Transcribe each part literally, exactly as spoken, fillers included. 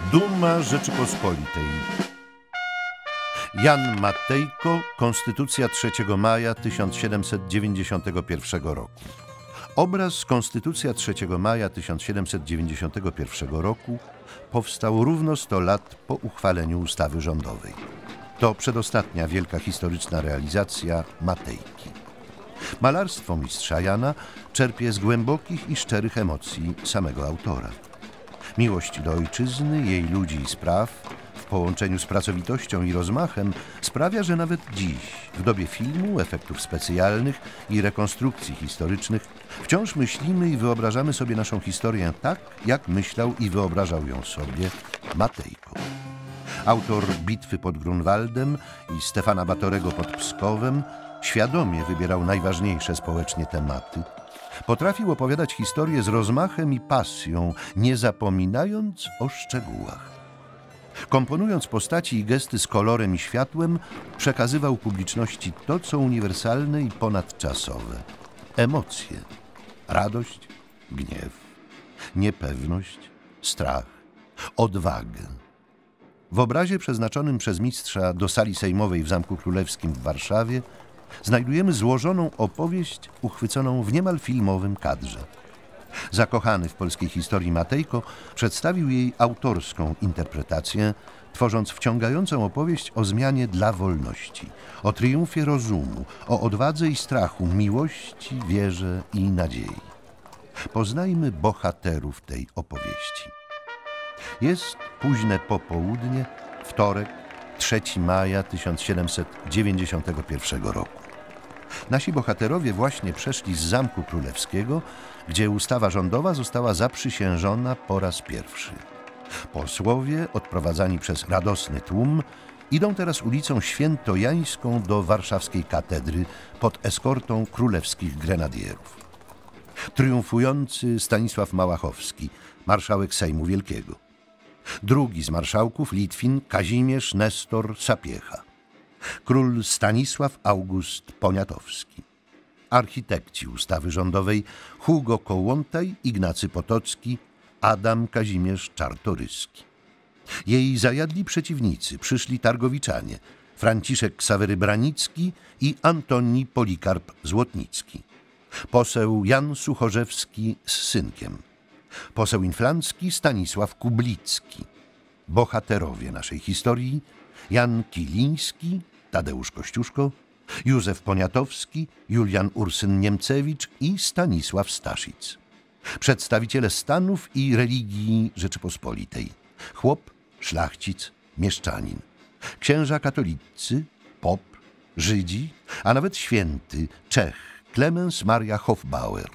Duma Rzeczypospolitej. Jan Matejko, Konstytucja trzeciego maja tysiąc siedemset dziewięćdziesiątego pierwszego roku. Obraz Konstytucja trzeciego maja tysiąc siedemset dziewięćdziesiątego pierwszego roku powstał równo sto lat po uchwaleniu ustawy rządowej. To przedostatnia wielka historyczna realizacja Matejki. Malarstwo mistrza Jana czerpie z głębokich i szczerych emocji samego autora. Miłość do ojczyzny, jej ludzi i spraw, w połączeniu z pracowitością i rozmachem sprawia, że nawet dziś, w dobie filmu, efektów specjalnych i rekonstrukcji historycznych, wciąż myślimy i wyobrażamy sobie naszą historię tak, jak myślał i wyobrażał ją sobie Matejko. Autor Bitwy pod Grunwaldem i Stefana Batorego pod Pskowem świadomie wybierał najważniejsze społecznie tematy. Potrafił opowiadać historię z rozmachem i pasją, nie zapominając o szczegółach. Komponując postaci i gesty z kolorem i światłem, przekazywał publiczności to, co uniwersalne i ponadczasowe. Emocje, radość, gniew, niepewność, strach, odwagę. W obrazie przeznaczonym przez mistrza do sali sejmowej w Zamku Królewskim w Warszawie znajdujemy złożoną opowieść uchwyconą w niemal filmowym kadrze. Zakochany w polskiej historii Matejko przedstawił jej autorską interpretację, tworząc wciągającą opowieść o zmianie dla wolności, o triumfie rozumu, o odwadze i strachu, miłości, wierze i nadziei. Poznajmy bohaterów tej opowieści. Jest późne popołudnie, wtorek, trzeciego maja tysiąc siedemset dziewięćdziesiątego pierwszego roku. Nasi bohaterowie właśnie przeszli z Zamku Królewskiego, gdzie ustawa rządowa została zaprzysiężona po raz pierwszy. Posłowie, odprowadzani przez radosny tłum, idą teraz ulicą Świętojańską do warszawskiej katedry pod eskortą królewskich grenadierów. Triumfujący Stanisław Małachowski, marszałek Sejmu Wielkiego. Drugi z marszałków Litwin Kazimierz Nestor Sapiecha. Król Stanisław August Poniatowski. Architekci ustawy rządowej Hugo Kołłątaj, Ignacy Potocki, Adam Kazimierz Czartoryski. Jej zajadli przeciwnicy, przyszli targowiczanie Franciszek Ksawery Branicki i Antoni Polikarp Złotnicki. Poseł Jan Suchorzewski z synkiem. Poseł inflancki Stanisław Kublicki. Bohaterowie naszej historii Jan Kiliński, Tadeusz Kościuszko, Józef Poniatowski, Julian Ursyn-Niemcewicz i Stanisław Staszic. Przedstawiciele stanów i religii Rzeczypospolitej. Chłop, szlachcic, mieszczanin. Księża katolicy, pop, Żydzi, a nawet święty Czech Klemens Maria Hofbauer.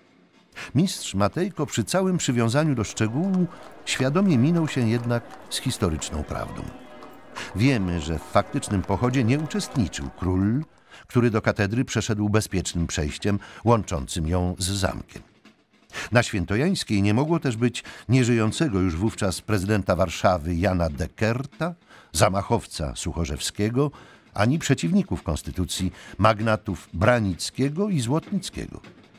Mistrz Matejko przy całym przywiązaniu do szczegółu świadomie minął się jednak z historyczną prawdą. Wiemy, że w faktycznym pochodzie nie uczestniczył król, który do katedry przeszedł bezpiecznym przejściem łączącym ją z zamkiem. Na Świętojańskiej nie mogło też być nieżyjącego już wówczas prezydenta Warszawy Jana Dekerta, zamachowca Suchorzewskiego, ani przeciwników konstytucji magnatów Branickiego i Złotnickiego.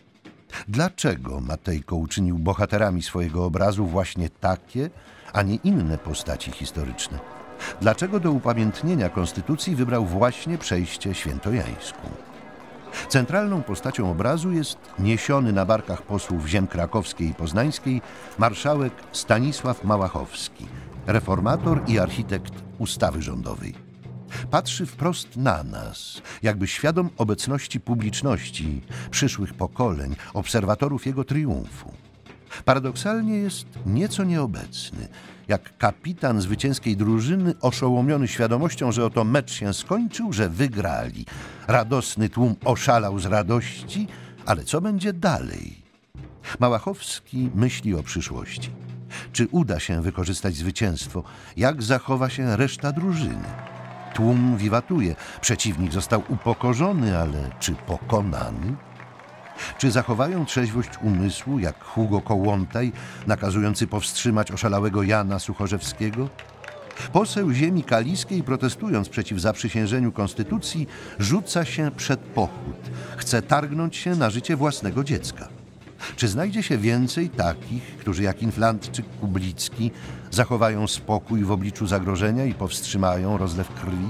Dlaczego Matejko uczynił bohaterami swojego obrazu właśnie takie, a nie inne postaci historyczne? Dlaczego do upamiętnienia konstytucji wybrał właśnie przejście świętojańską? Centralną postacią obrazu jest niesiony na barkach posłów ziem krakowskiej i poznańskiej marszałek Stanisław Małachowski, reformator i architekt ustawy rządowej. Patrzy wprost na nas, jakby świadom obecności publiczności, przyszłych pokoleń, obserwatorów jego triumfu. Paradoksalnie jest nieco nieobecny, jak kapitan zwycięskiej drużyny oszołomiony świadomością, że oto mecz się skończył, że wygrali. Radosny tłum oszalał z radości, ale co będzie dalej? Małachowski myśli o przyszłości. Czy uda się wykorzystać zwycięstwo? Jak zachowa się reszta drużyny? Tłum wiwatuje. Przeciwnik został upokorzony, ale czy pokonany? Czy zachowają trzeźwość umysłu, jak Hugo Kołłątaj, nakazujący powstrzymać oszalałego Jana Suchorzewskiego? Poseł ziemi kaliskiej, protestując przeciw zaprzysiężeniu konstytucji, rzuca się przed pochód. Chce targnąć się na życie własnego dziecka. Czy znajdzie się więcej takich, którzy jak Inflant czy Kublicki zachowają spokój w obliczu zagrożenia i powstrzymają rozlew krwi?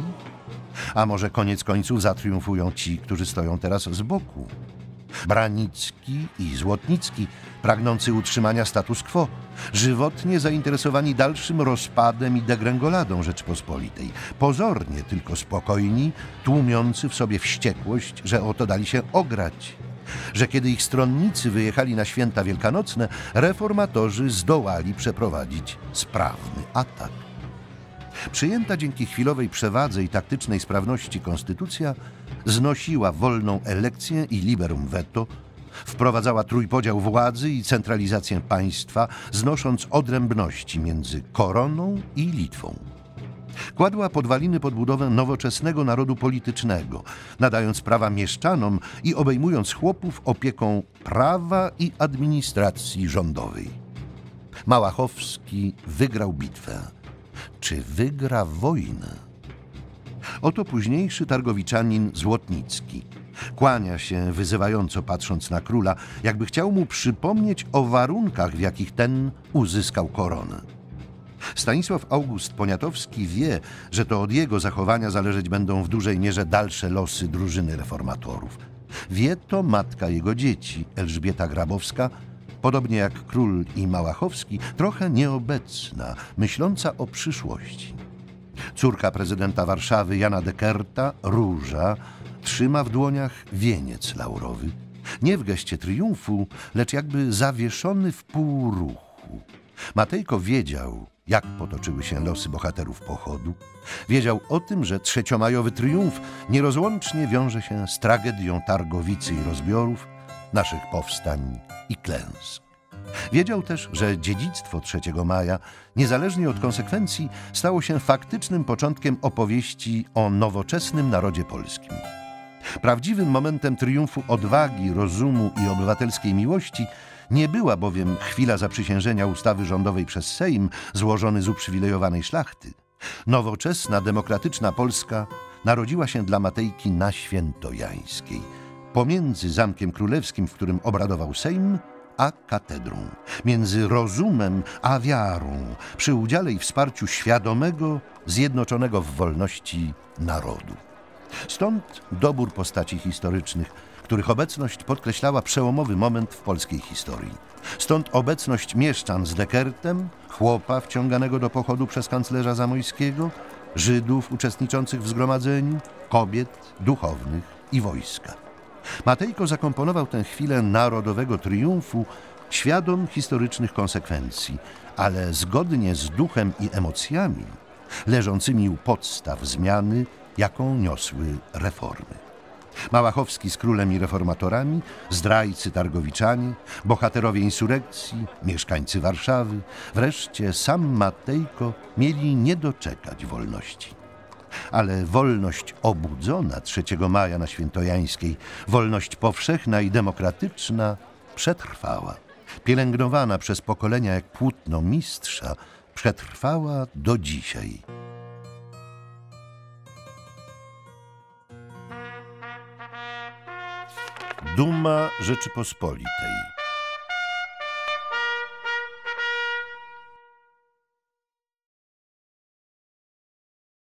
A może koniec końców zatriumfują ci, którzy stoją teraz z boku? Branicki i Złotnicki, pragnący utrzymania status quo, żywotnie zainteresowani dalszym rozpadem i degrengoladą Rzeczypospolitej, pozornie tylko spokojni, tłumiący w sobie wściekłość, że oto dali się ograć, że kiedy ich stronnicy wyjechali na święta wielkanocne, reformatorzy zdołali przeprowadzić sprawny atak. Przyjęta dzięki chwilowej przewadze i taktycznej sprawności konstytucja znosiła wolną elekcję i liberum veto, wprowadzała trójpodział władzy i centralizację państwa, znosząc odrębności między koroną i Litwą. Kładła podwaliny pod budowę nowoczesnego narodu politycznego, nadając prawa mieszczanom i obejmując chłopów opieką prawa i administracji rządowej. Małachowski wygrał bitwę. Czy wygra wojnę? Oto późniejszy targowiczanin Złotnicki. Kłania się wyzywająco, patrząc na króla, jakby chciał mu przypomnieć o warunkach, w jakich ten uzyskał koronę. Stanisław August Poniatowski wie, że to od jego zachowania zależeć będą w dużej mierze dalsze losy drużyny reformatorów. Wie to matka jego dzieci, Elżbieta Grabowska, podobnie jak król i Małachowski, trochę nieobecna, myśląca o przyszłości. Córka prezydenta Warszawy Jana Dekerta, Róża, trzyma w dłoniach wieniec laurowy. Nie w geście triumfu, lecz jakby zawieszony w półruchu. Matejko wiedział, jak potoczyły się losy bohaterów pochodu. Wiedział o tym, że trzeciomajowy triumf nierozłącznie wiąże się z tragedią Targowicy i rozbiorów, naszych powstań i klęsk. Wiedział też, że dziedzictwo trzeciego maja, niezależnie od konsekwencji, stało się faktycznym początkiem opowieści o nowoczesnym narodzie polskim. Prawdziwym momentem triumfu odwagi, rozumu i obywatelskiej miłości nie była bowiem chwila zaprzysiężenia ustawy rządowej przez Sejm złożony z uprzywilejowanej szlachty. Nowoczesna, demokratyczna Polska narodziła się dla Matejki na Świętojańskiej, pomiędzy Zamkiem Królewskim, w którym obradował Sejm, a katedrą, między rozumem a wiarą, przy udziale i wsparciu świadomego, zjednoczonego w wolności narodu. Stąd dobór postaci historycznych, których obecność podkreślała przełomowy moment w polskiej historii. Stąd obecność mieszczan z Dekertem, chłopa wciąganego do pochodu przez kanclerza Zamojskiego, Żydów uczestniczących w zgromadzeniu, kobiet, duchownych i wojska. Matejko zakomponował tę chwilę narodowego triumfu, świadom historycznych konsekwencji, ale zgodnie z duchem i emocjami leżącymi u podstaw zmiany, jaką niosły reformy. Małachowski z królem i reformatorami, zdrajcy targowiczanie, bohaterowie insurekcji, mieszkańcy Warszawy, wreszcie sam Matejko mieli nie doczekać wolności. Ale wolność obudzona trzeciego maja na Świętojańskiej, wolność powszechna i demokratyczna przetrwała. Pielęgnowana przez pokolenia jak płótno mistrza, przetrwała do dzisiaj. Duma Rzeczypospolitej.